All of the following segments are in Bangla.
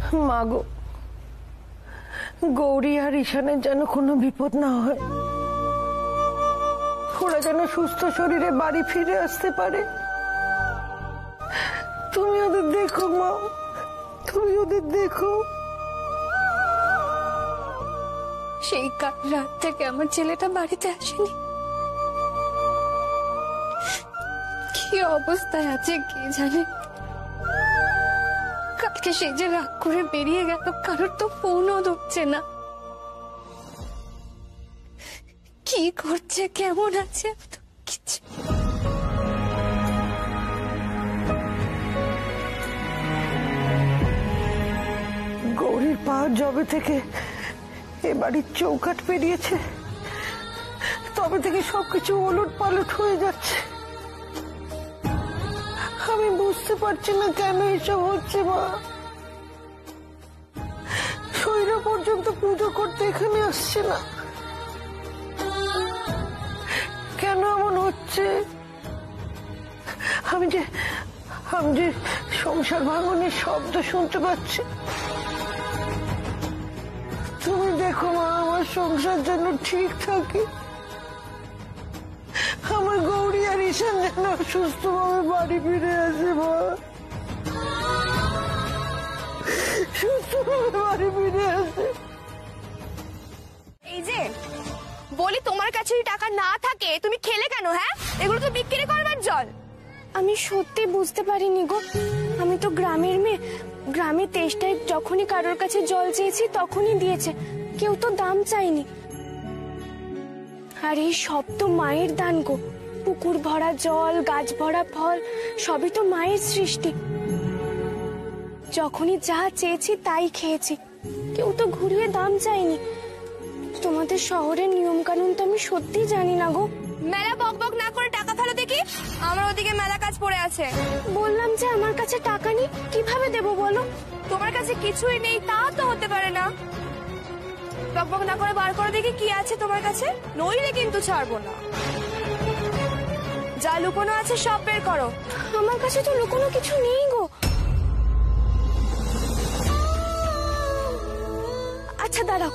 মাগো, গৌরী আর ঈশানের যেন কোনো বিপদ না হয়, ওরা যেন সুস্থ শরীরে বাড়ি ফিরে আসতে পারে। তুমি ওদের দেখো মা, তুমি ওদের দেখো। সেই কাল রাত থেকে আমার ছেলেটা বাড়িতে আসেনি। কি অবস্থায় আছে কে জানে। কালকে সেই যে রাগ করে বেরিয়ে গেল, কারোর তো ফোনও ধরছে না। কি করছে, কেমন আছে, কিছু গৌরীর পা জবে থেকে এ বাড়ির চৌকাঠ পেরিয়েছে, তবে থেকে সবকিছু ওলট পালট হয়ে যাচ্ছে। আমি বুঝতে পারছি না কেন এসব হচ্ছে মা। শরীরে পর্যন্ত পুজো করতে এখানে আসছে না, কেন এমন হচ্ছে? আমি যে সংসার ভাঙনের শব্দ শুনতে পাচ্ছি। তুমি দেখো মা, আমার সংসার যেন ঠিক থাকে, আমার গৌরী আর ঈশান যেন সুস্থভাবে বাড়ি ফিরে আসে মা, সুস্থভাবে বাড়ি ফিরে আসে। এই যে বলি, তোমার কাছে যদি টাকা না থাকে তুমি খেলে কেন? হ্যাঁ, এগুলো তো বিক্রি করবার জল। আমি সত্যি বুঝতে পারিনি গো, আমি তো গ্রামের মেয়ে। গ্রামে তেষ্টায় যখনই কারোর কাছে জল চেয়েছি তখনই দিয়েছে, কেউ তো দাম চাইনি। আর এই সব তো মায়ের দান গো, পুকুর ভরা জল, গাছ ভরা ফল, সবই তো মায়ের সৃষ্টি। যখনই যা চেয়েছি তাই খেয়েছি, কেউ তো ঘুরিয়ে দাম চাইনি। তোমাদের শহরের নিয়ম কানুন তো আমি সত্যি জানি না গো। মেলা বকবক না করে টাকা ফেলো দেখি, আমার ওদিকে মেলা কাজ পড়ে আছে। বললাম যে আমার কাছে টাকা নেই, কিভাবে দেবো বলো? তোমার কাছে কিছুই নেই তা তো হতে পারে না। বকবক না করে বার করে দেখি কি আছে তোমার কাছে, নইলে কিন্তু ছাড়বো না। যা লুকোনো আছে সব বের করো। আমার কাছে তো লুকোনো কিছু নেই গো। আচ্ছা দাঁড়াও,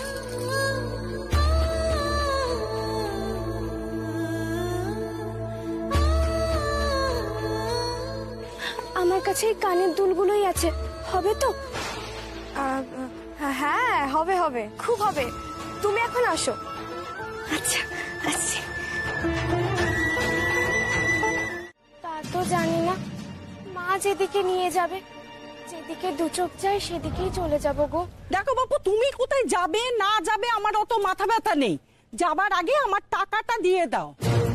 আমার কাছে এই কানের দুলগুলোই আছে, হবে তো? হ্যাঁ হবে হবে, খুব হবে। তুমি এখন আসো। আচ্ছা আসছি। তা তো জানি না, মা যেদিকে নিয়ে যাবে, যেদিকে দু চোখ যায় সেদিকেই চলে যাব গো। দেখো বাপু, তুমি কোথায় যাবে না যাবে আমার অত মাথা ব্যথা নেই, যাবার আগে আমার টাকাটা দিয়ে দাও।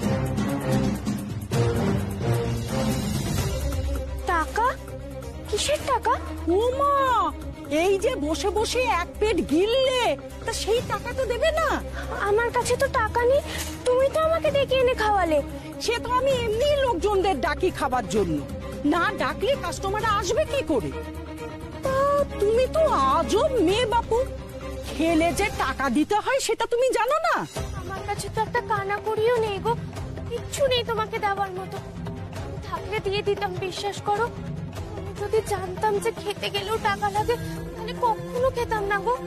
টাকা? কিসের টাকা? ওমা, এই যে বসে বসে এক পেট গিললে, তা সেই টাকা তো দেবে না? আমার কাছে তো টাকা নেই, তুমি তো আমাকে ডেকে এনে খাওয়ালে। সে তো আমি এমনি লোকজনদের ডাকি খাবার জন্য, না ডাকলে কাস্টমাররা আসবে কি করে? তা তুমি তো আজব মেয়ে বাপু, খেলে যে টাকা দিতে হয় সেটা তুমি জানো না? আমার কাছে তো একটা কানা করিও নেই গো, কিচ্ছু নেই তোমাকে দেওয়ার মতো। থাকলে দিয়ে দিতাম, বিশ্বাস করো। আমি যদি জানতাম যে খেতে গেলেও টাকা লাগে, তাহলে কখনো খেতাম না গো।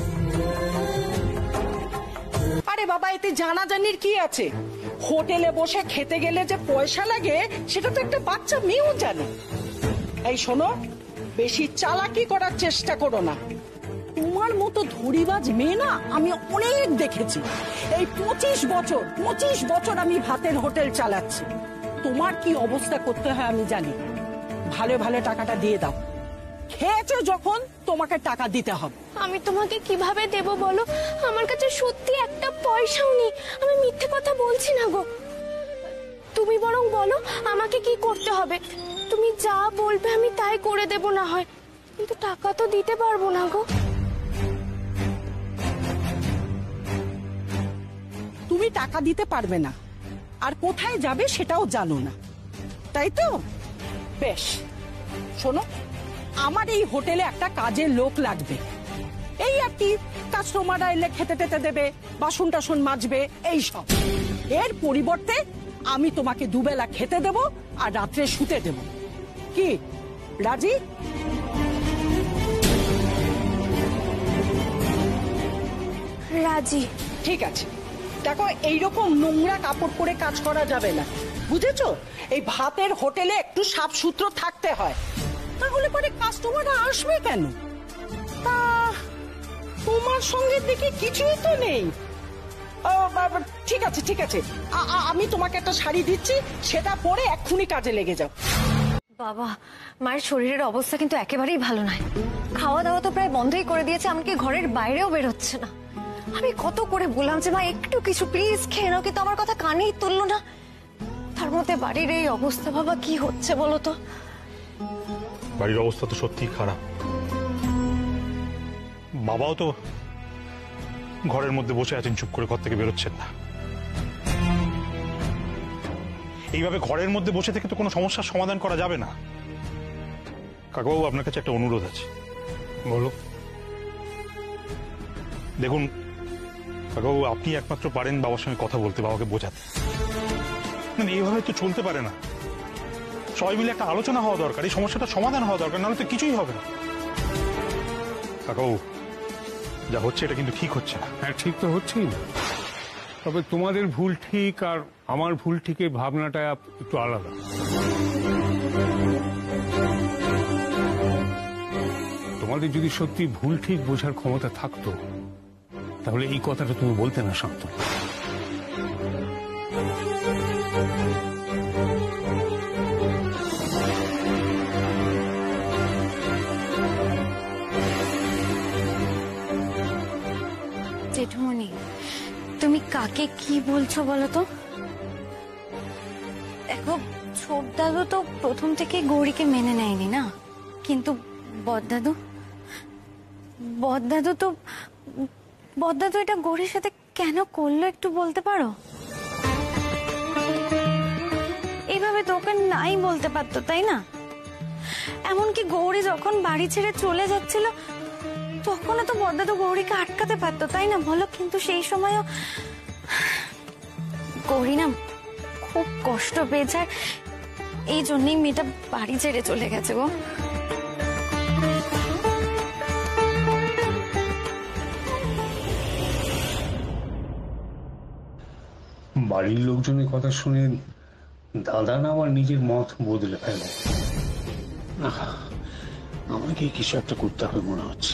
আরে বাবা, এতে জানাজানির কি আছে? হোটেলে বসে খেতে গেলে যে পয়সা লাগে সেটা তো একটা বাচ্চা মেয়েও জানে। এই শোনো, বেশি চালাকি করার চেষ্টা করো না। তোমার মতো ধরিবাজ মেয়ে না আমি অনেক দেখেছি। এই 25 বছর আমি ভাতের হোটেল চালাচ্ছি। তোমার কি অবস্থা করতে হয় আমি জানি। ভালো ভালো টাকাটা দিয়ে দাও, খেয়েছো যখন তোমাকে টাকা দিতে হবে। আমি তোমাকে কিভাবে দেব বলো? আমার কাছে সত্যি একটা পয়সাও নেই। আমি মিথ্যে কথা বলছি না গো। তুমি বরং বলো আমাকে কি করতে হবে। তুমি যা বলবে আমি তাই করে দেব না হয়, কিন্তু টাকা তো দিতে পারবো না গো। তুমি টাকা দিতে পারবে না, আর কোথায় যাবে সেটাও জানো না, তাই তো? বেশ, শোনো, আমার এই হোটেলে একটা কাজের লোক লাগবে। এই আর কি, কাস্টমাররা এলে খেতে টেতে দেবে, বাসন টাসন মাজবে, এই সব। এর পরিবর্তে আমি তোমাকে দুবেলা খেতে দেব আর রাত্রে শুতে দেব। কি রাজি? রাজি। ঠিক আছে, দেখো এইরকম নোংরা কাপড় পরে কাজ করা যাবে না, বুঝেছো? এই ভাতের হোটেলে একটু সাফ সুতর থাকতে হয়, তাহলে পরে কাস্টমাররা আসবে কেন? তা তোমার সঙ্গে দেখি কিছুই তো নেই। ঠিক আছে ঠিক আছে, আমি তোমাকে একটা শাড়ি দিচ্ছি, সেটা পরে এক্ষুনি কাজে লেগে যাও। বাবা, মায়ের শরীরের অবস্থা কিন্তু একেবারেই ভালো নয়। খাওয়া দাওয়া তো প্রায় বন্ধই করে দিয়েছে, এমনকি ঘরের বাইরেও বের হচ্ছে না। আমি কত করে বললাম যে মা একটু কিছু প্লিজ খেয়ে নাও, কিন্তু আমার কথা কানেই তুললো না। তার মধ্যে বাড়ির এই অবস্থা, বাবা কি হচ্ছে বলো তো? বাড়ির অবস্থা তো সত্যিই খারাপ। বাবাও তো ঘরের মধ্যে বসে আছেন, চুপ করে ঘর থেকে বেরোচ্ছেন না। এইভাবে ঘরের মধ্যে বসে থেকে তো কোনো সমস্যার সমাধান করা যাবে না। কাকাবাবু, আপনার কাছে একটা অনুরোধ আছে। বলো। দেখুন কাকাবাবু, আপনি একমাত্র পারেন বাবার সঙ্গে কথা বলতে, বাবাকে বোঝাতে। মানে এইভাবে তো চলতে পারে না। সবাই মিলে একটা আলোচনা হওয়া দরকার, এই সমস্যাটা সমাধান হওয়া দরকার, নাহলে তো কিছুই হবে না। কাকাবাবু, যা হচ্ছে এটা কিন্তু ঠিক হচ্ছে না। হ্যাঁ, ঠিক তো হচ্ছেই না, তবে তোমাদের ভুল ঠিক আর আমার ভুল ঠিকের ভাবনাটা একটু আলাদা। তোমাদের যদি সত্যি ভুল ঠিক বোঝার ক্ষমতা থাকতো, তাহলে এই কথাটা তুমি বলতে না শান্ত। জেঠুমনি, তুমি কাকে কি বলছো বলো তো? দেখো, ছোট দাদু তো প্রথম থেকে গৌরীকে মেনে নেয়নি না, কিন্তু বড়দাদু এটা গৌরীর সাথে কেন করলো একটু বলতে পারো? এইভাবে তোকে নাই বলতে পারতো, তাই না? এমনকি গৌরী যখন বাড়ি ছেড়ে চলে যাচ্ছিল তখনও তো বড়দাদু গৌরীকে আটকাতে পারতো, তাই না বলো? কিন্তু সেই সময়ও গৌরী না খুব কষ্ট পেয়েছে, এই জন্যই মেয়েটা বাড়ি ছেড়ে চলে গেছে গো। বাড়ির লোকজনের কথা শুনে দাদা না আমার নিজের মত বদলে ফেল। আমাকে কিছু একটা করতে হবে মনে হচ্ছে।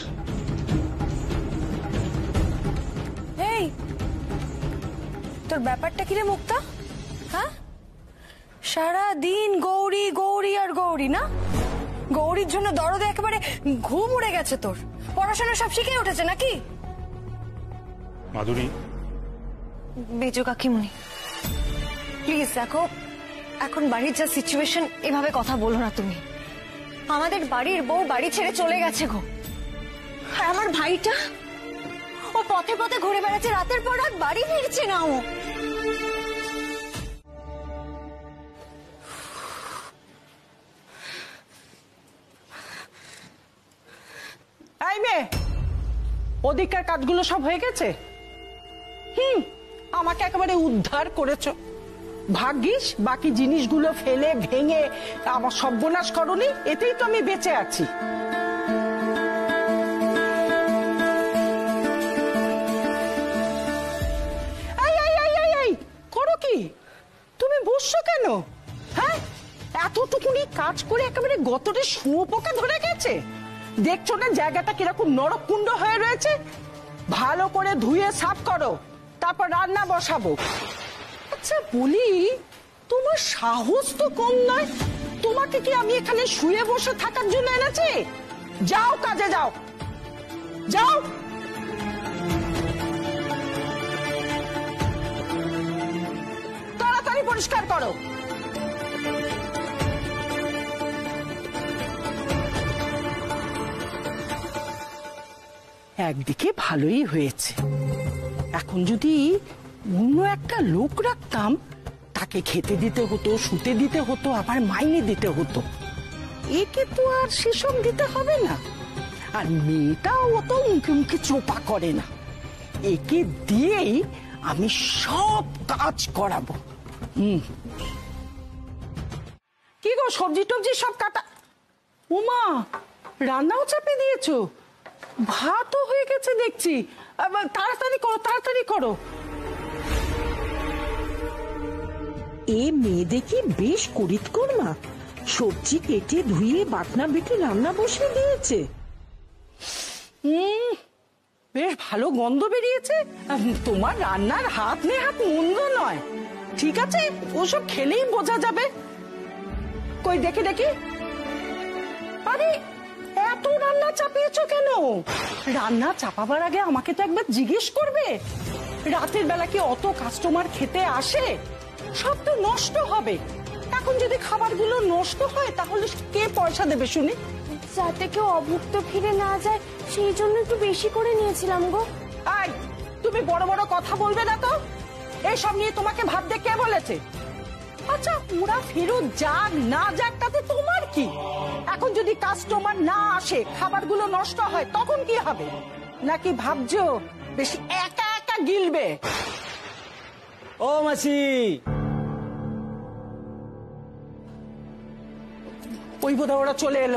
এই, তোর ব্যাপারটা কি রে মুক্তা? হ্যাঁ, সারাদিন গৌরী গৌরী আর গৌরী না? গৌরীর জন্য দরদে একেবারে ঘুম উড়ে গেছে তোর। পড়াশোনা সব শিখে উঠেছে নাকি? মাধুরী, বেজু কাকিমুনি, প্লিজ দেখো, এখন বাড়ির যা সিচুয়েশন, এভাবে কথা বলো না তুমি। আমাদের বাড়ির বউ বাড়ি ছেড়ে চলে গেছে গো, আর আমার ভাইটা ও পথে পথে ঘুরে বেড়াচ্ছে, রাতের পর রাত বাড়ি ফিরছে না ও। এই মেয়ে, ওদিককার কাজগুলো সব হয়ে গেছে? আমাকে একেবারে উদ্ধার করেছো। ভাগ্যিস বাকি জিনিসগুলো ফেলে ভেঙে আমার সর্বনাশ করনি, এতেই তো আমি বেঁচে আছি। করো কি তুমি? বসছো কেন? হ্যাঁ, এতটুকুনি কাজ করে একেবারে গতরে শুঁয়োপোকা ধরে গেছে। দেখছো না জায়গাটা কিরকম নরককুণ্ড হয়ে রয়েছে? ভালো করে ধুয়ে সাফ করো, তারপর রান্না বসাবো। আচ্ছা বলি, তোমার সাহস তো কম নয়। তোমাকে কি আমি এখানে শুয়ে বসে থাকার জন্য এনেছি? যাও কাজে যাও, যাও। তাড়াতাড়ি পরিষ্কার করো। একদিকে ভালোই হয়েছে, এখন যদি অন্য একটা লোক রাখতাম, তাকে খেতে দিতে হতো, শুতে দিতে হতো, আবার মাইনে দিতে হতো। একে তো আর সেসব দিতে হবে না। আর মেয়েটাও অত মুখে মুখে চোপা করে না। একে দিয়েই আমি সব কাজ করাবো। কি গো, সবজি টবজি সব কাটা? উমা, রান্নাও চাপিয়ে দিয়েছো? ভাতও হয়ে গেছে দেখছি। তাড়াতাড়ি করো, তাড়াতাড়ি করো। এ মেয়ে দেখি বেশ করিতকর্মা, সবজি কেটে ধুয়ে বাটনা বেটে রান্না বসিয়ে দিয়েছে। বেশ ভালো গন্ধ বেরিয়েছে। তোমার রান্নার হাত নেহাত মন্দ নয়। ঠিক আছে, ওসব খেলেই বোঝা যাবে। কই দেখি দেখি। আরে এত রান্না চাপিয়েছো কেন? রান্না চাপাবার আগে আমাকে তো একবার জিজ্ঞেস করবে। রাতের বেলা কি অত কাস্টমার খেতে আসে? সব তো নষ্ট হবে। এখন যদি খাবারগুলো নষ্ট হয় তাহলে কে পয়সা দেবে শুনি? যাতে কেউ অভুক্ত ফিরে না যায় সেই জন্য একটু বেশি করে নিয়েছিলাম গো। আই, তুমি বড় বড় কথা বলবে না তো। এইসব নিয়ে তোমাকে ভাবতে কে বলেছে? আচ্ছা, ওরা ফেরত যাক না যাক তাতে তোমার কি? এখন যদি কাস্টমার না আসে, খাবারগুলো নষ্ট হয়, তখন কি হবে? নাকি ভাবছো বেশি একা একা গিলবে? ও মাসি, ওই বোধহয় ওরা চলে এলো।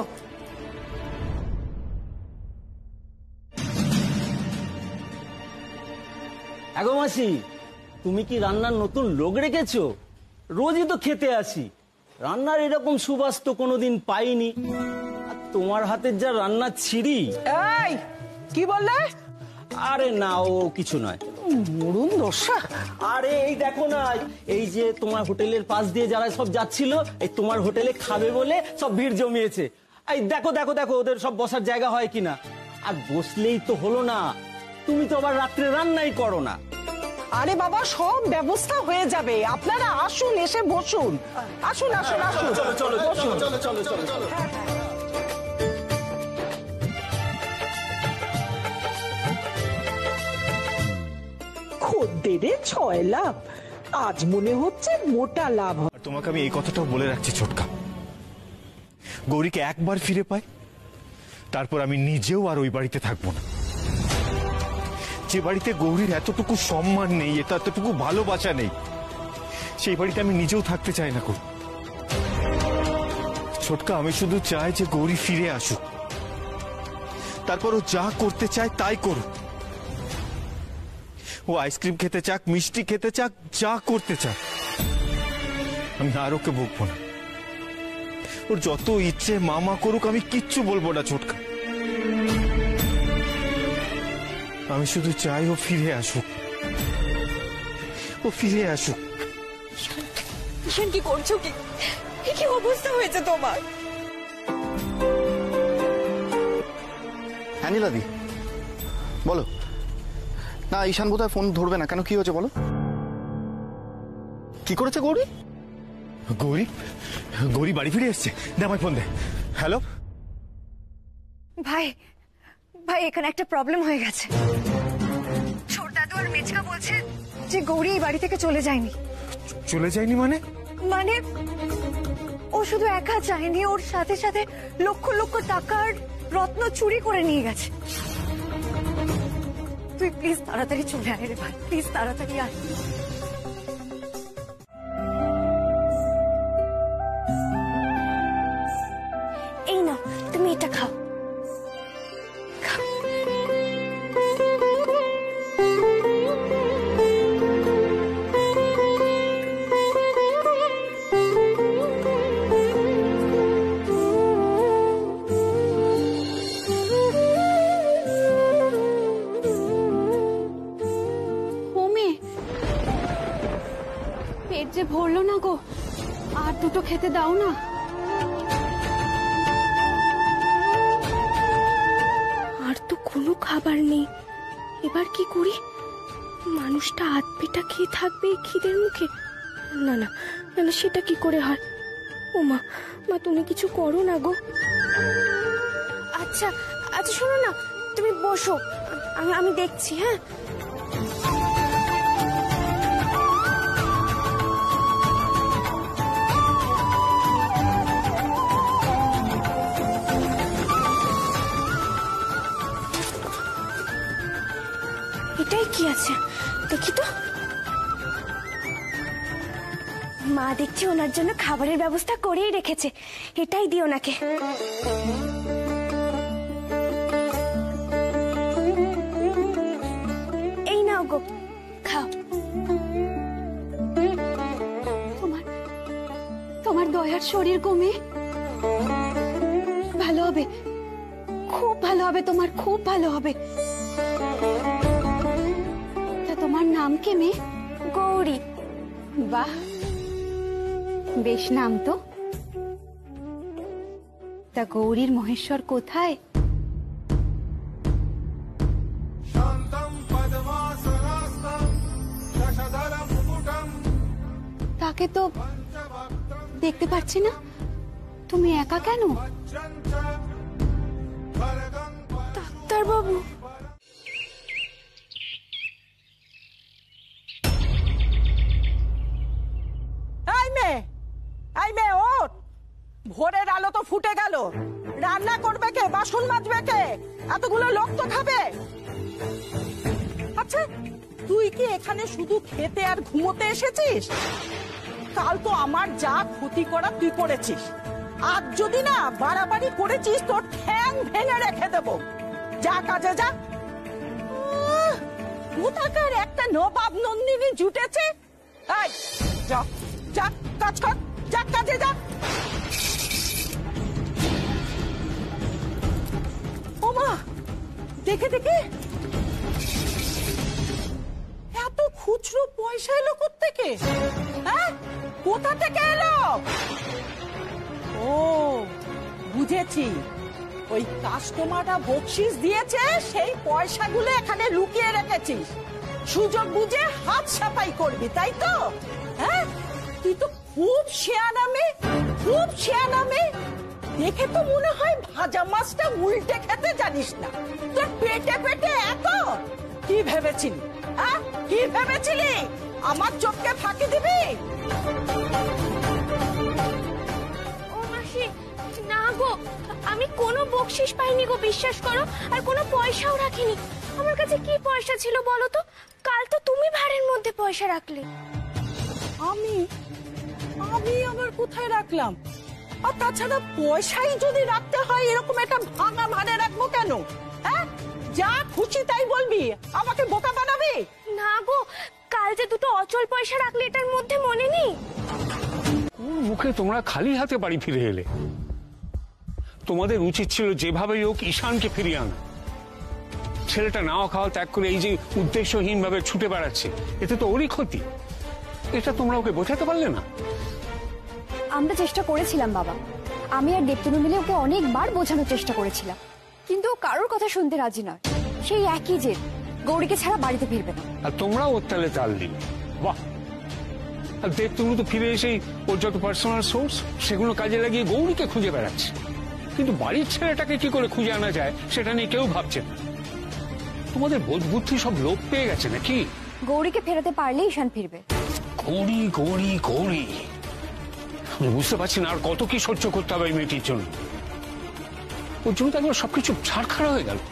আগো মাসি, তুমি কি রান্নার নতুন লোক রেখেছো? রোজই তো খেতে আসি, রান্নার এরকম সুবাস তো কোনোদিন পাইনি। আর তোমার হাতের যা রান্না ছিঁড়ি। এই কি বললে? আরে না, ও কিছু নয়। মরুন দশা। আরে এই দেখো না, এই যে তোমার হোটেলের পাশ দিয়ে যারা সব যাচ্ছিল, এই তোমার হোটেলে খাবে বলে সব ভিড় জমিয়েছে। এই দেখো দেখো দেখো, ওদের সব বসার জায়গা হয় কিনা। আর বসলেই তো হলো না, তুমি তো আবার রাত্রে রান্নাই করো না। আরে বাবা, সব ব্যবস্থা হয়ে যাবে। আপনারা আসুন, এসে বসুন। আসুন আসুন আসুন, চলো চলো বসুন। চলো চলো চলো চলো। খদ্দেরে 6 লাভ, আজ মনে হচ্ছে মোটা লাভ হবে। আর তোমাকে আমি এই কথাটাও বলে রাখছি ছোটকা, গৌরীকে একবার ফিরে পাই তারপর আমি নিজেও আর ওই বাড়িতে থাকবো না। যে বাড়িতে গৌরীর এতটুকু সম্মান নেই, এতটুকু ভালোবাসা নেই, সেই বাড়িতে আমি নিজেও থাকতে চাই না। ছোটকা, আমি শুধু চাই যে গৌরী ফিরে আসুক, তারপর ও যা করতে চায় তাই করুক। ও আইসক্রিম খেতে চাক, মিষ্টি খেতে চাক, যা করতে চাক, আমি আর ওকে বকবো না। ওর যত ইচ্ছে মামা করুক, আমি কিচ্ছু বলবো না ছোটকা। আমি শুধু চাই ও ফিরে আসুক, ও ফিরে আসুক। ঈশান, কি করছো? কি অবস্থা হয়েছে তোমার? হ্যাঁ নীলাদি, বলো না। ঈশান বোধহয় ফোন ধরবে না। কেন, কি হয়েছে বলো? কি করেছে গৌরী? গৌরী গৌরী বাড়ি ফিরে এসছে। দে আমায় ফোন দে। হ্যালো ভাই, ভাই এখানে একটা প্রবলেম হয়ে গেছে। ছোট দাদু আর মেচকা বলছে যে গৌরী এই বাড়ি থেকে চলে যায়নি। চলে যায়নি মানে? মানে ও শুধু একা যায়নি, ওর সাথে সাথে লক্ষ লক্ষ টাকার রত্ন চুরি করে নিয়ে গেছে। তুই প্লিজ তাড়াতাড়ি চলে আয় রে ভাই, প্লিজ তাড়াতাড়ি আয়। এই নাও, তুমি এটা খাও। পেট যে ভরলো না গো, আর দুটো খেতে দাও না। আর তো কোনো খাবার নেই, এবার কি করি? মানুষটা হাত পেটা খেয়ে থাকবে এই খিদের মুখে? না না না, সেটা কি করে হয়? ও মা, মা তুমি কিছু করো না গো। আচ্ছা আচ্ছা, শোনো না, তুমি বসো, আমি দেখছি। হ্যাঁ, এটাই কি আছে দেখি তো। মা দেখছি ওনার জন্য খাবারের ব্যবস্থা করেই রেখেছে, এটাই দিও ওনাকে। আমার দয়ার শরীর কমে ভালো হবে, খুব ভালো হবে, তোমার খুব ভালো হবে। তা তোমার নাম কে মেয়ে? গৌরী। বাহ, বেশ নাম তো। তা গৌরীর মহেশ্বর কোথায়? তাকে তো দেখতে পাচ্ছি না, তুমি একা কেন? ডাক্তার বাবু, এই মেয়ে ওঠ, ভোরের আলো তো ফুটে গেল। রান্না করবে কে, বাসন মাজবে কে, এতগুলো লোক তো খাবে। আচ্ছা, তুই কি এখানে শুধু খেতে আর ঘুমোতে এসেছিস? কাল তো আমার যা ক্ষতি করা তুই করেছিস, আজ যদি না বাড়াবাড়ি করেছিস তোর ঠ্যাং ভেঙে রেখে দেবো। যা কাজে যা। কোথাকার একটা নবাব নন্দিনী জুটেছে। এই যা যা, কাজ কর, যা কাজে যা। ওমা, দেখে দেখে এত খুচরো পয়সা এলো কোত্থেকে? হ্যাঁ, কোথা থেকে এলো? ও বুঝেছি, ওই কাস্টমাররা বকশিস দিয়েছে, সেই পয়সাগুলো এখানে লুকিয়ে রেখেছিস। সুযোগ বুঝে হাত সাফাই করবি, তাই তো? হ্যাঁ, তুই তো খুব শেয়ানা মেয়ে, খুব শেয়ানা মেয়ে। দেখে তো মনে হয় ভাজা মাছটা উল্টে খেতে জানিস না। তোর পেটে পেটে এত কি ভেবেছিলি? হ্যাঁ, কি ভেবেছিলি আমার চোখকে ফাঁকি দিবি? ও মাসি, না গো, আমি কোনো বকশিস পাইনি গো, বিশ্বাস করো। আর কোনো পয়সাও রাখিনি। আমার কাছে কি পয়সা ছিল বলো তো? কাল তো তুমি ভাড়ের মধ্যে পয়সা রাখলে। আমি আবার কোথায় রাখলাম? আর তাছাড়া পয়সাই যদি রাখতে হয়, এরকম একটা ভাঙা ভাড়ে রাখবো কেন? হ্যাঁ, যা খুশি তাই বলবি, আমাকে বোকা বানাবি? না গো, কাল যে দুটো অচল পয়সা রাখলে, এটার মধ্যে মনে নেই? মুখে তোমরা খালি হাতে বাড়ি ফিরে এলে। তোমাদের উচিত ছিল যেভাবেই হোক ঈশানকে ফিরিয়ে আনা। ছেলেটা নাওয়া খাওয়া ত্যাগ করে এই যে উদ্দেশ্যহীন ভাবে ছুটে বেড়াচ্ছে, এতে তো ওরই ক্ষতি। এটা তোমরা ওকে বোঝাতে পারলে না? আমরা চেষ্টা করেছিলাম বাবা, আমি আর দেবতনু মিলে ওকে অনেকবার বোঝানোর চেষ্টা করেছিলাম, কিন্তু ও কারোর কথা শুনতে রাজি নয়। সেই একই জেদ, গৌরীকে ছাড়া বাড়িতে ফিরবে না। আর তোমরাও ওর তালে তাল দিলে। বাহ! আর দেবতনু তো ফিরে এসেই ওর যত পার্সোনাল সোর্স সেগুলো কাজে লাগিয়ে গৌরীকে খুঁজে বেড়াচ্ছে। কিন্তু বাড়ির ছেলেটাকে কি করে খুঁজে আনা যায় সেটা নিয়ে কেউ ভাবছে না। তোমাদের বোধ বুদ্ধি সব লোপ পেয়ে গেছে নাকি? গৌরীকে ফেরাতে পারলে ঈশান ফিরবে। গৌরী গৌরী গৌরী, আমি বুঝতে পারছি না আর কত কি সহ্য করতে হবে এই মেয়েটির জন্য। ওর জন্য তো একবার সবকিছু ছাড়খাড়া হয়ে গেল।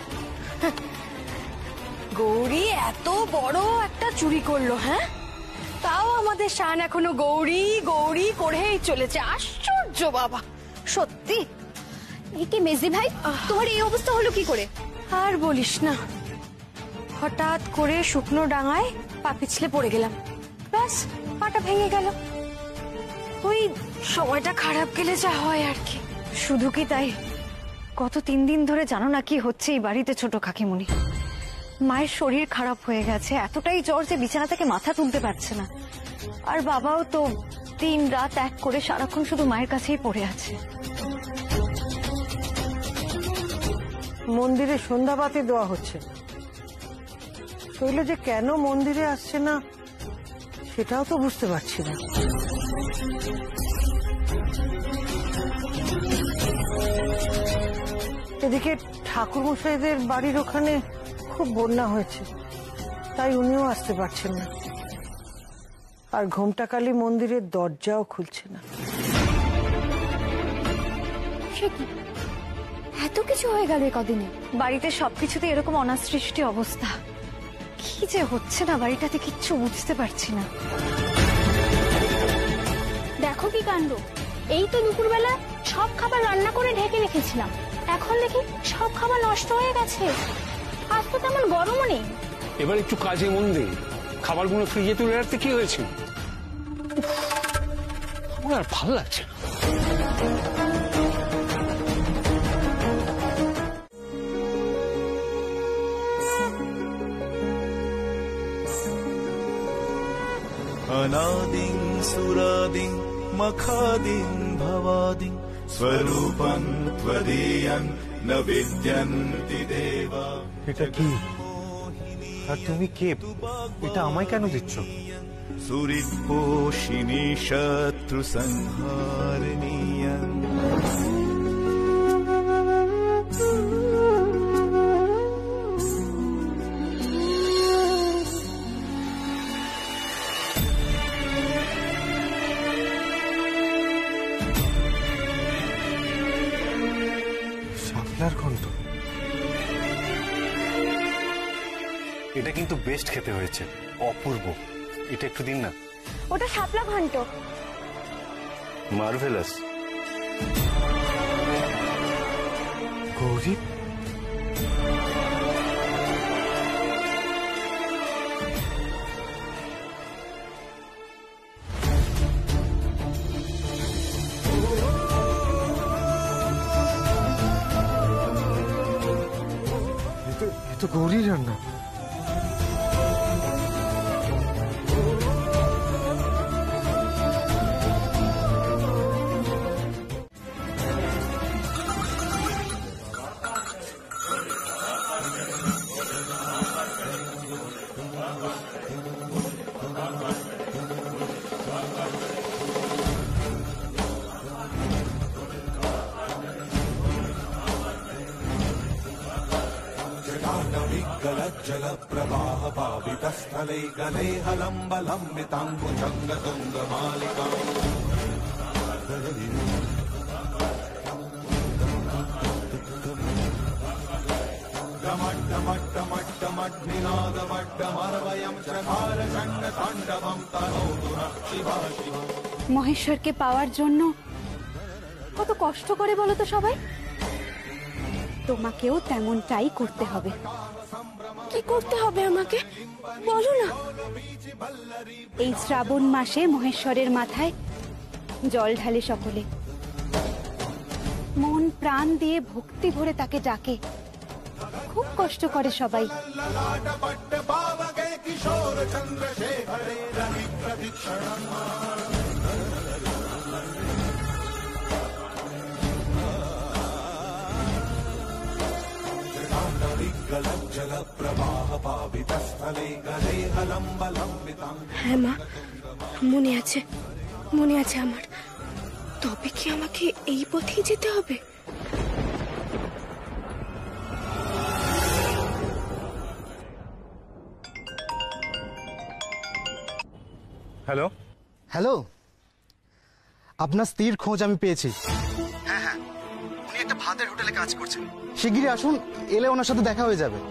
গৌরী এত বড় একটা চুরি করলো, হ্যাঁ? তাও আমাদের শান এখনো গৌরী গৌরী করেই চলেছে। আশ্চর্য বাবা, সত্যি। কি মেজি ভাই, তোমার এই অবস্থা হলো কি করে? আর বলিস না, হঠাৎ করে শুকনো ডাঙায় পা পিছলে পড়ে গেলাম, ব্যাস পাটা ভেঙে গেল। ওই সময়টা খারাপ গেলে যা হয় আর কি। শুধু কি তাই, গত 3 দিন ধরে জানো না কি হচ্ছে এই বাড়িতে ছোট কাকিমুনি। মায়ের শরীর খারাপ হয়ে গেছে, এতটাই জ্বর যে বিছানা থেকে মাথা তুলতে পারছে না। আর বাবাও তো দিন রাত এক করে সারাক্ষণ শুধু মায়ের কাছেই পড়ে আছে। মন্দিরে সন্ধ্যাবাতি দেওয়া হচ্ছে, শৈল যে কেন মন্দিরে আসছে না সেটাও তো বুঝতে পারছি না। এদিকে ঠাকুরমশাইদের বাড়ির ওখানে খুব বন্যা হয়েছে, তাই উনিও আসতে পারছেন না। আর ঘোমটাকালী মন্দিরের দরজাও খুলছে না। এত কিছু হয়ে গেল কদিনে। বাড়িতে সবকিছুতে এরকম অনাসৃষ্টি অবস্থা, কি যে হচ্ছে না বাড়িটাতে কিচ্ছু বুঝতে পারছি না। দেখো কি কাণ্ড, এই তো দুপুরবেলা সব খাবার রান্না করে ঢেকে রেখেছিলাম, এখন দেখি সব খাবার নষ্ট হয়ে গেছে। আজ তো তেমন গরমও নেই। এবার একটু কাজে মন দে, খাবারগুলো ফ্রিজে তুলে রাখতে কি হয়েছে? আমার আর ভালো লাগছে না। अनादिं सुरादिं मखादिं भवादिं स्वरूपं त्वदीयं न विद्यन्ति देवा। এটা কি? আর তুমি কে? এটা আমায় কেন দিচ্ছ? सुरिपोषिणी शत्रु संहारिणीय। শাপলার ঘন্ট। এটা কিন্তু বেস্ট খেতে হয়েছে, অপূর্ব। এটা একটু দিন না। ওটা শাপলা ঘন্ট। মার্ভেলাস। গৌরী, এ তো গৌরীর রান্না। जल प्रवाह पावितस्थले गले हलम्बलम्बिताङ्गुजङ्ग तुङ्गमालिका। डमड्डमड्डमड्डमड्निनादमड्डमरवयं चकार चण्डताण्डवं तनोतु नः शिवा शिवा। মহেশ্বরকে পাওয়ার জন্য কত কষ্ট করে বলো তো সবাই। তোমাকেও তেমনটাই করতে হবে। কি করতে হবে আমাকে বলো না। এই শ্রাবণ মাসে মহেশ্বরের মাথায় জল ঢালে সকলে, মন প্রাণ দিয়ে ভক্তি ভরে তাকে ডাকে। খুব কষ্ট করে সবাই। হ্যাঁ মা, মনে আছে, মনে আছে আমার। তবে কি আমাকে এই পথেই যেতে হবে? হ্যালো হ্যালো, আপনার স্ত্রীর খোঁজ আমি পেয়েছি। হ্যাঁ হ্যাঁ, উনি একটা ভাতের হোটেলে কাজ করছেন। শিগগিরই আসুন, এলে ওনার সাথে দেখা হয়ে যাবে।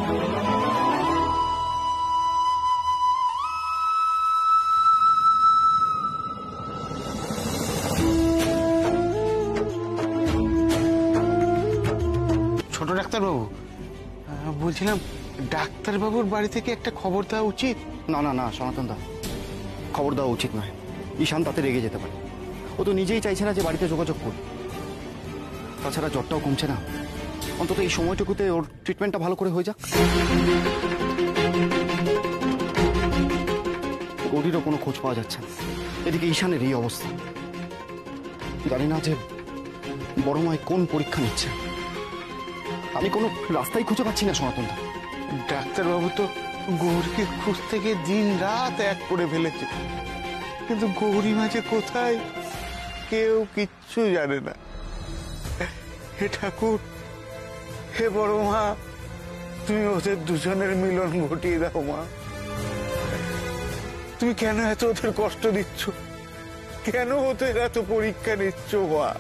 ছোট ডাক্তারবাবু, বলছিলাম ডাক্তারবাবুর বাড়ি থেকে একটা খবর দেওয়া উচিত। না না না সনাতন দা, খবর দেওয়া উচিত নয়। ঈশান তাতে রেগে যেতে পারে। ও তো নিজেই চাইছে না যে বাড়িতে যোগাযোগ করুন। তাছাড়া জ্বরটাও কমছে না। অন্তত এই সময়টুকুতে ওর ট্রিটমেন্টটা ভালো করে হয়ে যাক। গৌরীরও কোনো খোঁজ পাওয়া যাচ্ছে না। এদিকে ঈশানের এই অবস্থা। জানি না যে বড় মায় কোন পরীক্ষা নিচ্ছে। আমি কোনো রাস্তাই খুঁজে পাচ্ছি না সনাতন দা। ডাক্তারবাবু তো গৌরীকে খুঁজতে গিয়ে দিন রাত এক করে ফেলেছে, কিন্তু গৌরী মাঝে কোথায় কেউ কিচ্ছু জানে না। হে ঠাকুর, হে বড় মা, তুমি ওদের দুজনের মিলন ঘটিয়ে দাও মা। তুমি কেন এত ওদের কষ্ট দিচ্ছ? কেন ওদের এত পরীক্ষা নিচ্ছ মা?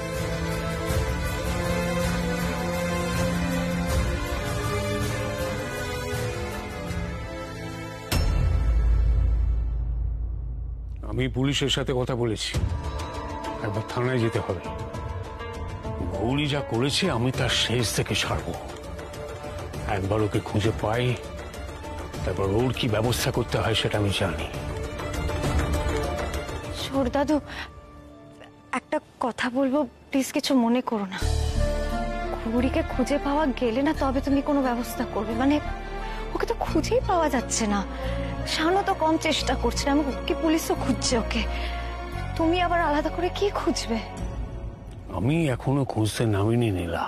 আমি পুলিশের সাথে কথা বলেছি, একবার থানায় যেতে হবে। গৌরী যা করেছে আমি তার শেষ থেকে ছাড়বো। একবার ওকে খুঁজে পাই, তারপর ওর কি ব্যবস্থা করতে হয় সেটা আমি জানি। সরদাদু, একটা কথা বলবো, প্লিজ কিছু মনে করো না। গৌরীকে খুঁজে পাওয়া গেলে না তবে তুমি কোনো ব্যবস্থা করবে, মানে ওকে তো খুঁজেই পাওয়া যাচ্ছে না। শানও তো কম চেষ্টা করছে না, কি পুলিশও খুঁজছে ওকে, তুমি আবার আলাদা করে কি খুঁজবে? আমি এখনো খুঁজতে নামিনি নীলা।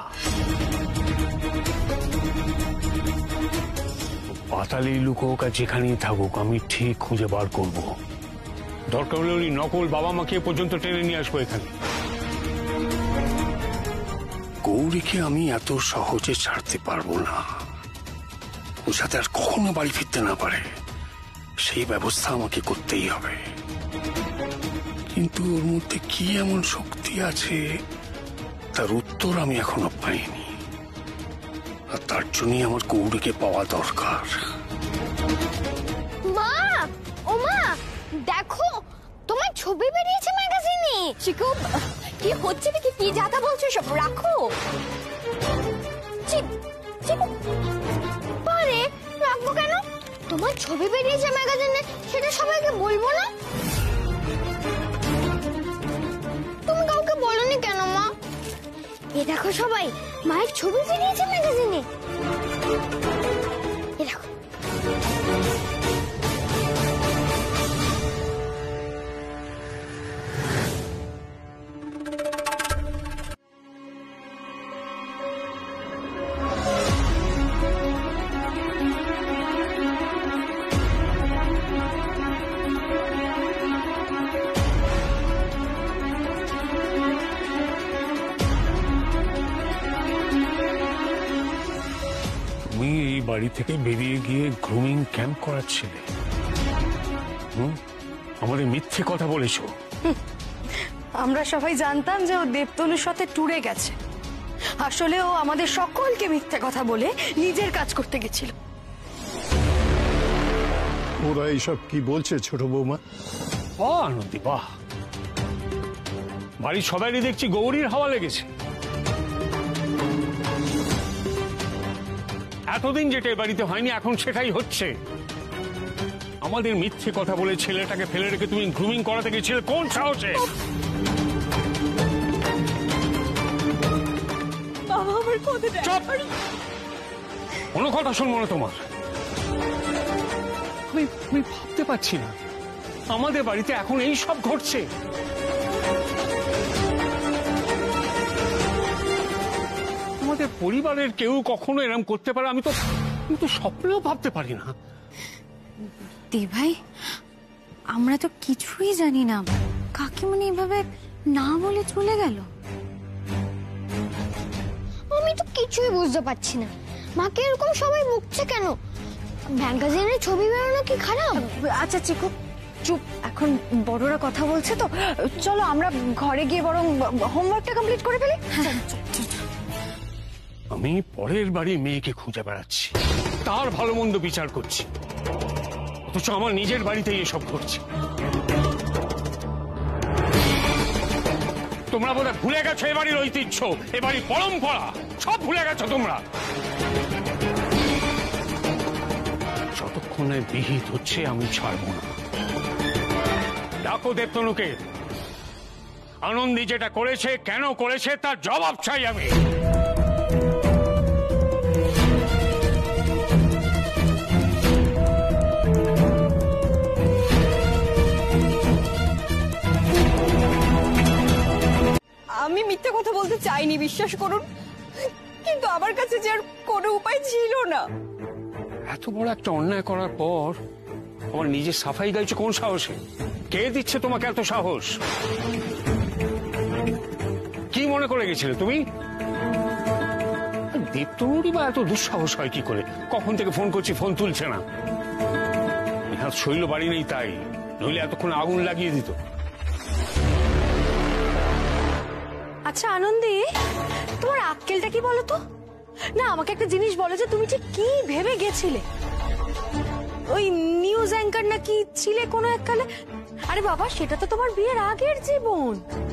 পাতালি লুকোক আর যেখানেই থাকুক আমি ঠিক খুঁজে বার করব। দরকার হলে ওই নকল বাবা মাকে পর্যন্ত টেনে নিয়ে আসবো এখানে। গৌরীকে আমি এত সহজে ছাড়তে পারবো না। ওর সাথে আর কখনো বাড়ি ফিরতে না পারে সেই ব্যবস্থা আমাকে করতেই হবে। কিন্তু ওর মধ্যে কি এমন শক্তি আছে তার উত্তর আমি এখনো পাইনি, আর তার জন্যই আমার গৌরীকে পাওয়া দরকার। মা, ও মা, দেখো তোমার ছবি বেরিয়েছে ম্যাগাজিনে। চিকু, কি হচ্ছে নাকি? কি যাতা বলছো সব? রাখো। চিকু, পারে রাখবো কেন? তোমার ছবি বেরিয়েছে ম্যাগাজিনে, সেটা সবাইকে বলবো না? তুমি কাউকে বলনি কেন মা? এ দেখো সবাই, মায়ের ছবি বেরিয়েছে ম্যাগাজিনে। এ দেখো। তুমি এই বাড়ি থেকে বেরিয়ে গিয়ে গ্রুমিং ক্যাম্প করাচ্ছিলে, আমাদের মিথ্যে কথা বলেছো। আমরা সবাই জানতাম যে ও দেবতনুর সাথে ট্যুরে গেছে, আসলে ও আমাদের সকলকে মিথ্যে কথা বলে নিজের কাজ করতে গেছিল। ওরা এইসব কি বলছে ছোট বৌমা? বাহ আনন্দী, বাহ, বাড়ির সবাইই দেখছি গৌরীর হাওয়া লেগেছে। এতদিন যেটা বাড়িতে হয়নি এখন সেটাই হচ্ছে। আমাদের মিথ্যে কথা বলে ছেলেটাকে ফেলে রেখে তুমি গ্রুমিং করাতে গেছিলে কোন সাহসে? বাবা আমার কথাটা কোনো কথা শুনবো না তোমার। আমি ভাবতে পারছি না আমাদের বাড়িতে এখন এই সব ঘটছে। আমাদের পরিবারের কেউ কখনো এরকম করতে পারে আমি তো স্বপ্নেও ভাবতে পারি না। ভাই, আমরা তো কিছুই জানি না, কাকিমণি এভাবে না বলে চলে গেল। আমি তো কিছুই বুঝতে পারছি না, মাকে এরকম সবাই বকছে কেন? ম্যাগাজিনে ছবি বেরোনো কি খারাপ? আচ্ছা চিকু চুপ, এখন বড়রা কথা বলছে তো, চলো আমরা ঘরে গিয়ে বরং হোমওয়ার্কটা কমপ্লিট করে ফেলি। আমি পরের বাড়ির মেয়েকে খুঁজে বেড়াচ্ছি, তার ভালো মন্দ বিচার করছি, অথচ আমার নিজের বাড়িতেই এসব ঘটছে। তোমরা বোধহয় ভুলে গেছো এ বাড়ির ঐতিহ্য, এ বাড়ির পরম্পরা, সব ভুলে গেছো তোমরা। যতক্ষণে বিহিত হচ্ছে আমি ছাড়বো না। ডাকো দেবতনুকে, আনন্দী যেটা করেছে কেন করেছে তার জবাব চাই আমি। আমি মিথ্যে কথা বলতে চাইনি, বিশ্বাস করুন, কিন্তু আমার কাছে যে আর কোনো উপায় ছিল না। এত বড় একটা অন্যায় করার পর আমার নিজের সাফাই গাইছে কোন সাহসে? কে দিচ্ছে তোমাকে এত সাহস? কি মনে করে গেছিলে তুমি? দেবতনুরই বা এত দুঃসাহস হয় কি করে? কখন থেকে ফোন করছি, ফোন তুলছে না। শৈল বাড়ি নেই তাই, নইলে এতক্ষণ আগুন লাগিয়ে দিত। আচ্ছা আনন্দী, তোমার আক্কেলটা কি বলো তো? না আমাকে একটা জিনিস বলো যে তুমি ঠিক কি ভেবে গেছিলে? ওই নিউজ অ্যাঙ্কার নাকি ছিলে কোনো এককালে? আরে বাবা, সেটা তো তোমার বিয়ের আগের জীবন।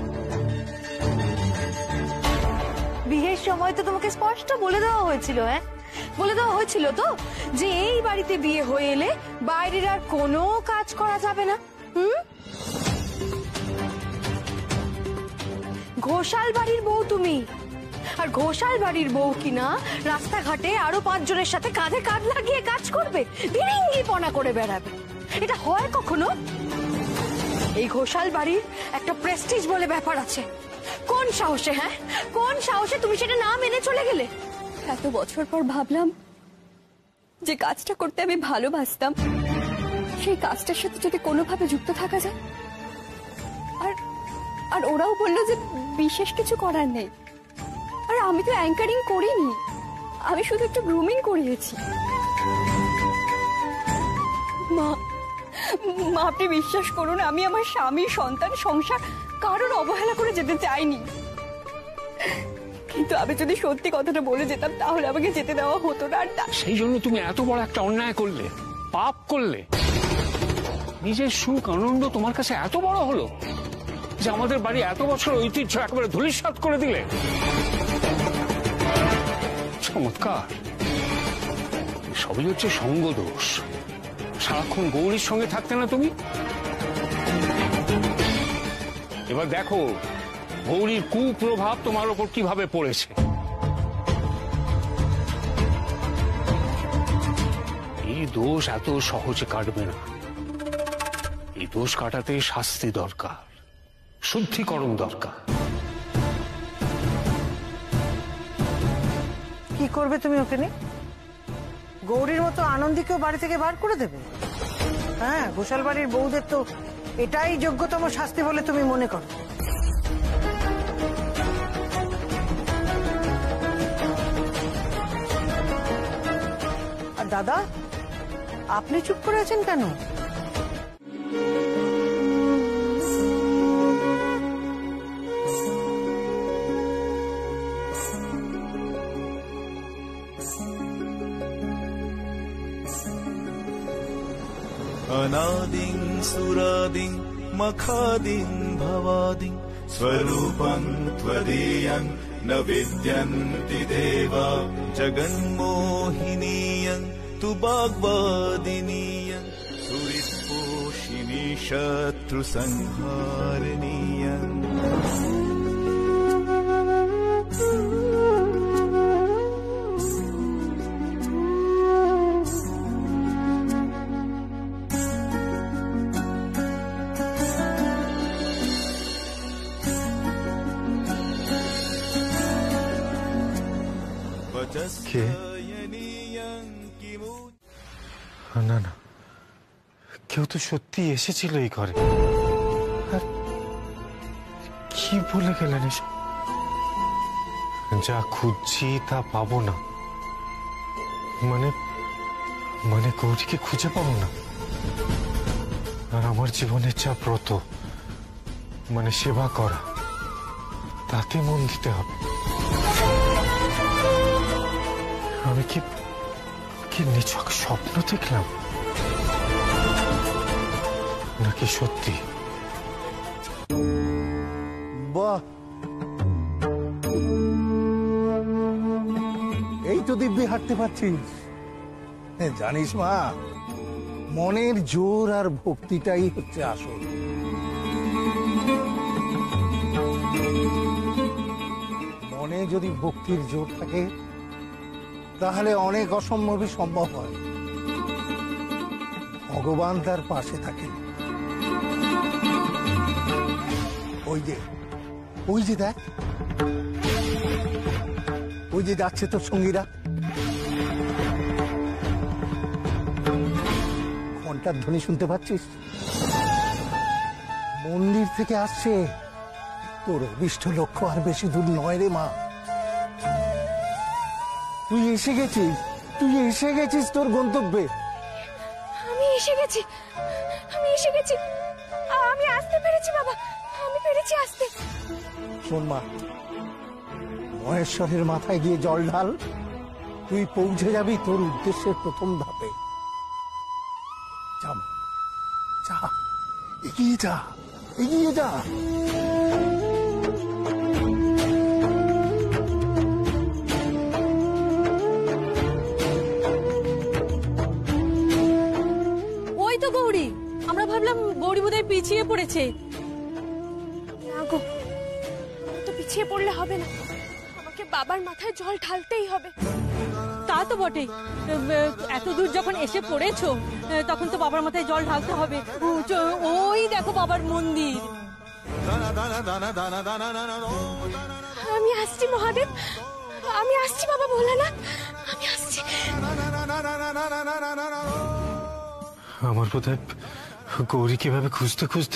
বিয়ের সময় তো তোমাকে স্পষ্ট বলে দেওয়া হয়েছিল, হ্যাঁ বলে দেওয়া হয়েছিল তো যে এই বাড়িতে বিয়ে হয়ে এলে বাইরের আর কোনো কাজ করা যাবে না। ঘোষাল বাড়ির বউ তুমি, আর ঘোষাল বাড়ির বউ কিনা রাস্তাঘাটে আরো 5 জনের সাথে কাঁধে কাঁধ লাগিয়ে কাজ করবে, দিরিঙ্গিপনা করে বেড়াবে? এটা হয় কখনো? এই ঘোষাল বাড়ির একটা প্রেস্টিজ বলে ব্যাপার আছে। কোন সাহসে, হ্যাঁ কোন সাহসে তুমি সেটা না মেনে চলে গেলে? এত বছর পর ভাবলাম যে কাজটা করতে আমি ভালোবাসতাম, সেই কাজটার সাথে যদি কোনোভাবে যুক্ত থাকা যায়। আর ওরাও বললো যে বিশেষ কিছু করার নেই। আর আমি তো অ্যাঙ্কারিং করিনি, আমি শুধু একটু গ্রুমিং করিয়েছি। মা আপনি বিশ্বাস করুন, আমি আমার স্বামী, সন্তান, সংসার কারোর অবহেলা করে যেতে চাইনি। কিন্তু আমি যদি সত্যি কথাটা বলে যেতাম তাহলে আমাকে যেতে দেওয়া হতো না। সেই জন্য তুমি এত বড় একটা অন্যায় করলে, পাপ করলে। নিজের সুখ আনন্দ তোমার কাছে এত বড় হলো যে আমাদের বাড়ি এত বছর ঐতিহ্য একেবারে ধূলিসাৎ করে দিলে। চমৎকার। সবই হচ্ছে সঙ্গ দোষ। সারাক্ষণ গৌরীর সঙ্গে থাকতে না তুমি? এবার দেখো গৌরীর কুপ্রভাব তোমার ওপর কিভাবে পড়েছে। এই দোষ এত সহজে কাটবে না। এই দোষ কাটাতে শাস্তি দরকার, শুদ্ধিকরণ দরকার। কি করবে তুমি ওকে নিয়ে? গৌরীর মতো আনন্দীকেও বাড়ি থেকে বার করে দেবে? হ্যাঁ, ঘোষাল বাড়ির বউদের তো এটাই যোগ্যতম শাস্তি বলে তুমি মনে করো? আর দাদা, আপনি চুপ করে আছেন কেন? अनादिं सुरादिं मखादिं भवादिं स्वरूपं त्वदीयं न विद्यन्ति देवा जगन्मोहिनीयं तु वाग्वादिनीयं सुरिपोषिणी शत्रुसंहारिणीयं কে? না না, কেউ তো সত্যি এসেছিল এই ঘরে। আর কি বলে গেলেন এসব? যা খুঁজছি তা পাবো না মানে গৌরীকে খুঁজে পাবো না। আর আমার জীবনের যা ব্রত, মানে সেবা করা, তাতে মন দিতে হবে। আমি কি নিছক স্বপ্ন দেখলাম নাকি সত্যি? বাহ, এই তো দিব্যি হাঁটতে পারছিস। জানিস মা, মনের জোর আর ভক্তিটাই হচ্ছে আসল। মনে যদি ভক্তির জোর থাকে তাহলে অনেক অসম্ভবই সম্ভব হয়। ভগবান তার পাশে থাকেন। ওই যে দেখ, ওই যে যাচ্ছে তোর সঙ্গীরা। ঘন্টার ধ্বনি শুনতে পাচ্ছিস? মন্দির থেকে আসছে। তোর অভিষ্ট লক্ষ্য আর বেশি দূর নয় রে মা। তুই এসে গেছিস তোর গন্তব্যে। আমি এসে গেছি, আমি আসতে পেরেছি বাবা, আমি পেরেছি আসতে। শোন মা, মহেশ্বরের মাথায় গিয়ে জল ঢাল। তুই পৌঁছে যাবি তোর উদ্দেশ্যের প্রথম ধাপে। যা, এগিয়ে যা। ওই তো গৌরী, আমরা ভাবলাম গৌরী বোধহয় পিছিয়ে পড়েছে। না গো, তো পিছিয়ে পড়লে হবে না, আমাকে বাবার মাথায় জল ঢালতেই হবে। তা তো বটেই, এত দূর যখন এসে পড়েছো তখন তো বাবার মাথায় জল ঢালতে হবে। ওই দেখো বাবার মন্দির। আমি আসছি মহাদেব, আমি আসছি বাবা ভোলানাথ, আমি আসছি। আমার বোধহয় গৌরী কিভাবে খুঁজতে খুঁজতে।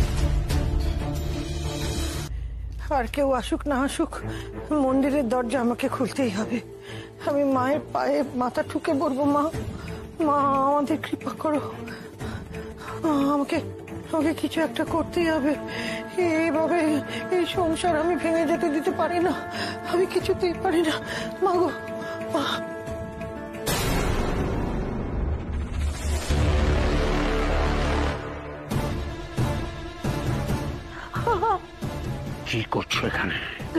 আর কেউ আসুক না আসুক, মন্দিরের দরজা আমাকে খুলতেই হবে। আমি মায়ের পায়ে মাথা ঠুকে বলবো, মা মা আমাদের কৃপা করো, আমাকে আমাকে কিছু একটা করতেই হবে। এইভাবে এই সংসার আমি ভেঙে যেতে দিতে পারি না, আমি কিছুতেই পারি না। মা গো, মা। কি করছো এখানে?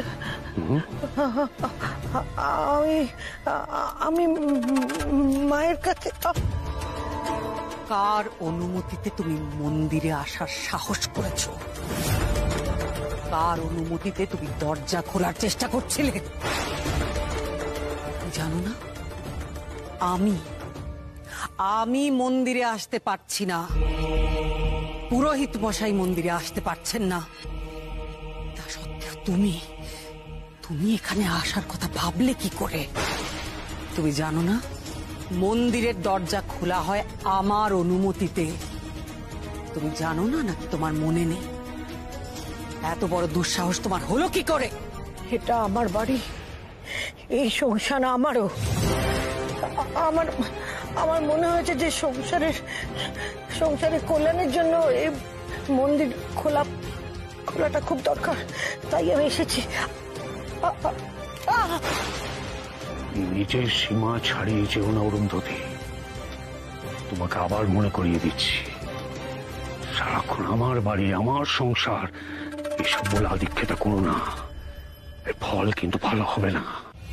আমি মায়ের কাছে। কার অনুমতিতে তুমি মন্দিরে আসার সাহস করেছো? কার অনুমতিতে তুমি দরজা খোলার চেষ্টা করছিলে? জানো না, আমি মন্দিরে আসতে পারছি না, পুরোহিত মশাই মন্দিরে আসতে পারছেন না। তা সত্ত্বেও তুমি এখানে আসার কথা ভাবলে কি করে? তুমি জানো না, মন্দিরের দরজা খোলা হয় আমার অনুমতিতে। তুমি জানো না, নাকি তোমার মনে নেই? এত বড় দুঃসাহস তোমার হলো কি করে? এটা আমার বাড়ি, এই সংসার আমারও। আমার মনে হয়েছে যে সংসারের কল্যাণের জন্য এই মন্দির খোলাটা খুব দরকার, তাই আমি এসেছি। নিজের সীমা ছাড়িয়ে যেও না অরুন্ধতী, তোমাকে আবার মনে করিয়ে দিচ্ছি, সারাক্ষণ আমার বাড়ি আমার সংসার এসব বলে আদিক্ষেতা করো না, এর ফল কিন্তু ভালো হবে না।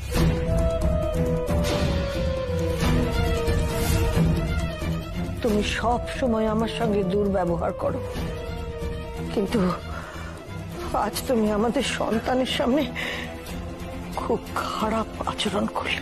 তুমি সব সময় আমার সঙ্গে দুর্ব্যবহার করো, কিন্তু আজ তুমি আমাদের সন্তানের সামনে খুব খারাপ আচরণ করলে।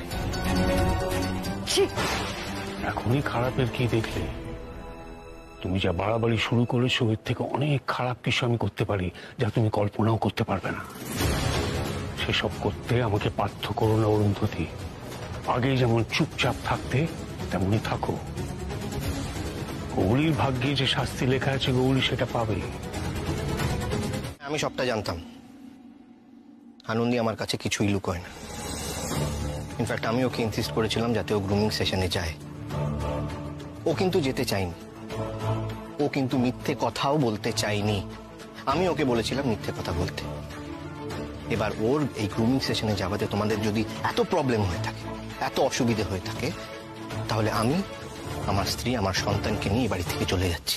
এখনই খারাপের কি দেখলে? তুমি যা বাড়াবাড়ি শুরু করেছো, এর থেকে অনেক খারাপ কিছু আমি করতে পারি, যা তুমি কল্পনাও করতে পারবে না। সেসব করতে আমাকে বাধ্য করো না অরুন্ধতী। আগে যেমন চুপচাপ থাকতে তেমনই থাকো। গৌরীর ভাগ্যে যে শাস্তি লেখা আছে, গৌরী সেটা পাবে। আমি সবটা জানতাম। আনন্দী আমার কাছে কিছুই লুকোয় না। ইনফ্যাক্ট আমি ওকে ইনসিস্ট করেছিলাম যাতে ও গ্রুমিং সেশনে যায়। ও কিন্তু যেতে চায়নি, ও কিন্তু মিথ্যে কথাও বলতে চায়নি। আমি ওকে বলেছিলাম মিথ্যে কথা বলতে। এবার ওর এই গ্রুমিং সেশনে যাওয়াতে তোমাদের যদি এত প্রবলেম হয়ে থাকে, এত অসুবিধে হয়ে থাকে, তাহলে আমি আমার স্ত্রী আমার সন্তানকে নিয়ে বাড়ি থেকে চলে যাচ্ছি।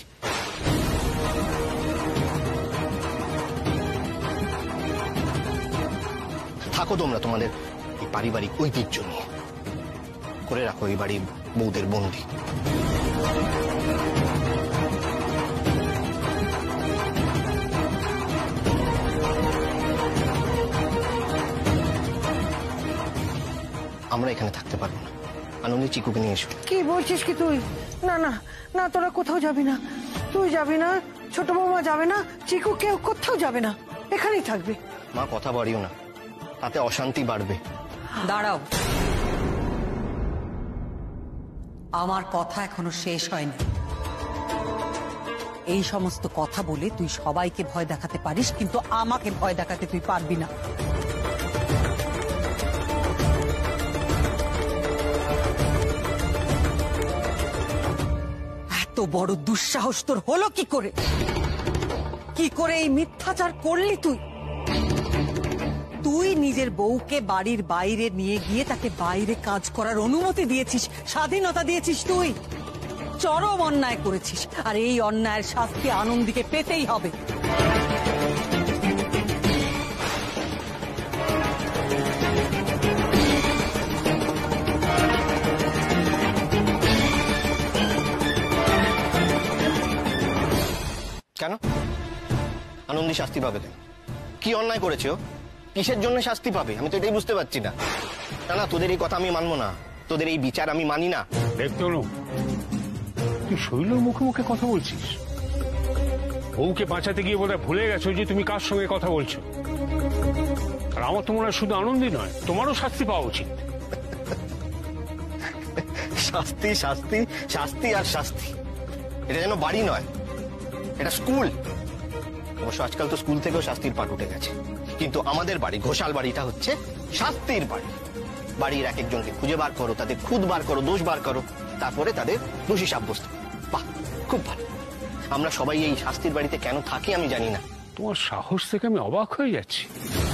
থাকো তোমরা তোমাদের এই পারিবারিক ঐতিহ্য নিয়ে, করে রাখো এই বাড়ি বউদের বন্দি। আমরা এখানে থাকতে পারবো না। আনন্দী, চিকুকে নিয়ে এসো। কি বলছিস কি তুই? না না না, তোরা কোথাও যাবি না। তুই যাবি না, ছোট বৌমা যাবে না, চিকু কেউ কোথাও যাবে না, এখানেই থাকবে। মা, কথা বাড়িও না, তাতে অশান্তি বাড়বে। দাঁড়াও, আমার কথা এখনো শেষ হয়নি। এই সমস্ত কথা বলে তুই সবাইকে ভয় দেখাতে পারিস, কিন্তু আমাকে ভয় দেখাতে তুই পারবি না। এত বড় দুঃসাহস তোর হলো কি করে? কি করে এই মিথ্যাচার করলি তুই? তুই নিজের বউকে বাড়ির বাইরে নিয়ে গিয়ে তাকে বাইরে কাজ করার অনুমতি দিয়েছিস, স্বাধীনতা দিয়েছিস। তুই চরম অন্যায় করেছিস, আর এই অন্যায়ের শাস্তি আনন্দীকে পেতেই হবে। কেন আনন্দী শাস্তি পাবে কেন? কি অন্যায় করেছে ও? কিসের জন্য শাস্তি পাবে আমি তো এটাই বুঝতে পারছি না। না না, তোদের এই কথা আমি মানবো না, তোদের এই বিচার আমি মানি না। দেখতে হলো তুই শৈলর মুখে মুখে কথা বলছিস। বউকে বাঁচাতে গিয়ে বোধহয় ভুলে গেছো যে তুমি কার সঙ্গে কথা বলছো। আর আমার তো মনে হয় শুধু আনন্দই নয়, তোমারও শাস্তি পাওয়া উচিত। শাস্তি শাস্তি শাস্তি আর শাস্তি, এটা যেন বাড়ি নয়, এটা স্কুল। অবশ্য আজকাল তো স্কুল থেকেও শাস্তির পাঠ উঠে গেছে, কিন্তু আমাদের বাড়ি ঘোষাল বাড়িটা হচ্ছে শাস্তির বাড়ি। বাড়ির এক একজনকে খুঁজে বার করো, তাদের খুদ বার করো, দোষ বার করো, তারপরে তাদের দোষী সাব্যস্ত। বাহ, খুব ভালো। আমরা সবাই এই শাস্তির বাড়িতে কেন থাকি আমি জানি না। তোমার সাহস থেকে আমি অবাক হয়ে যাচ্ছি।